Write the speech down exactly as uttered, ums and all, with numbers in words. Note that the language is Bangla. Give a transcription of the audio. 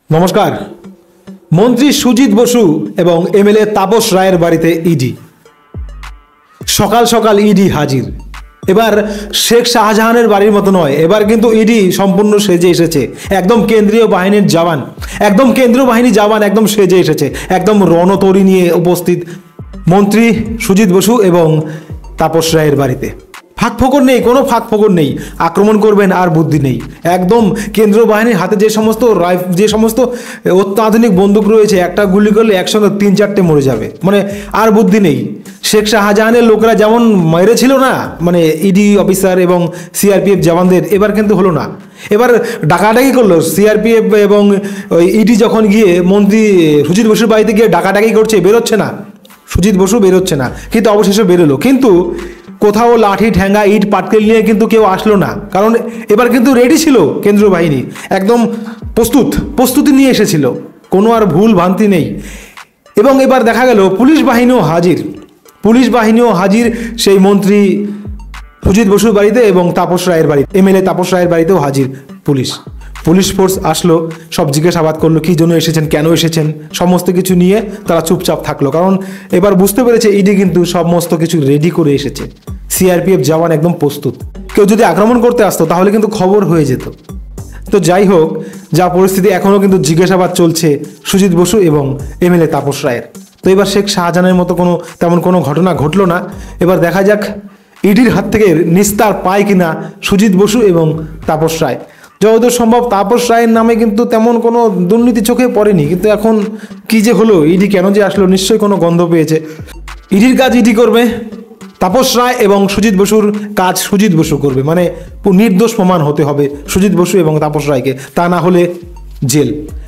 নমস্কার। মন্ত্রী সুজিত বসু এবং এমএলএ তাপস রায়ের বাড়িতে ইডি। সকাল সকাল ইডি হাজির। এবার শেখ শাহজাহানের বাড়ির মতো নয়, এবার কিন্তু ইডি সম্পূর্ণ সেজে এসেছে। একদম কেন্দ্রীয় বাহিনীর জওয়ান, একদম কেন্দ্রীয় বাহিনী জওয়ান একদম সেজে এসেছে। একদম রণতরী নিয়ে উপস্থিত মন্ত্রী সুজিত বসু এবং তাপস রায়ের বাড়িতে। ফাঁক ফোকর নেই, কোনো ফাঁক ফোকর নেই। আক্রমণ করবেন আর বুদ্ধি নেই। একদম কেন্দ্রীয় বাহিনীর হাতে যে সমস্ত রাইফ যে সমস্ত অত্যাধুনিক বন্দুক রয়েছে, একটা গুলি করলে একসঙ্গে তিন চারটে মরে যাবে, মানে আর বুদ্ধি নেই। শেখ শাহজাহানের লোকেরা যেমন মেরেছিল না, মানে ইডি অফিসার এবং সিআরপিএফ জওয়ানদের, এবার কিন্তু হলো না। এবার ডাকাডাকি করলো সিআরপিএফ এবং ওই ইডি যখন গিয়ে মন্ত্রী সুজিত বসুর বাড়িতে গিয়ে ডাকাডাকি করছে, বেরোচ্ছে না সুজিত বসু, বেরোচ্ছে না, কিন্তু অবশেষে বেরোলো। কিন্তু কোথাও লাঠি ঠ্যাঙ্গা ইট পাটকেল নিয়ে কিন্তু কেউ আসলো না, কারণ এবার কিন্তু রেডি ছিল কেন্দ্রীয় বাহিনী, একদম প্রস্তুত প্রস্তুতি নিয়ে এসেছিল, কোনো আর ভুল ভ্রান্তি নেই। এবং এবার দেখা গেল পুলিশ বাহিনীও হাজির, পুলিশ বাহিনীও হাজির সেই মন্ত্রী সুজিত বসুর বাড়িতে এবং তাপস রায়ের বাড়িতে, এমএলএ তাপস রায়ের বাড়িতেও হাজির পুলিশ। পুলিশ ফোর্স আসলো, সব জিজ্ঞাসাবাদ করলো, কী জন্য এসেছেন, কেন এসেছেন, সমস্ত কিছু নিয়ে তারা চুপচাপ থাকলো। কারণ এবার বুঝতে পেরেছে ইডি কিন্তু সমস্ত কিছু রেডি করে এসেছে। সিআরপিএফ জওয়ান একদম প্রস্তুত। কেউ যদি আক্রমণ করতে আসতো তাহলে কিন্তু খবর হয়ে যেত। তো যাই হোক, যা পরিস্থিতি, এখনও কিন্তু জিজ্ঞাসাবাদ চলছে সুজিত বসু এবং এমএলএ তাপস রায়ের। তো এবার শেখ শাহজাহানের মতো কোনো তেমন কোনো ঘটনা ঘটলো না। এবার দেখা যাক ইডির হাত থেকে নিস্তার পায় কিনা সুজিত বসু এবং তাপস রায়। যতদূর সম্ভব তাপস রায়ের নামে কিন্তু তেমন কোনো দুর্নীতি চোখে পড়েনি, কিন্তু এখন কি যে হলো, ইডি কেন যে আসলো, নিশ্চয়ই কোনো গন্ধ পেয়েছে। ইডির কাজ ইডি করবে, তাপস রায় এবং সুজিত বসুর কাজ সুজিত বসু করবে, মানে নির্দোষ প্রমাণ হতে হবে সুজিত বসু এবং তাপস রায়কে, তা না হলে জেল।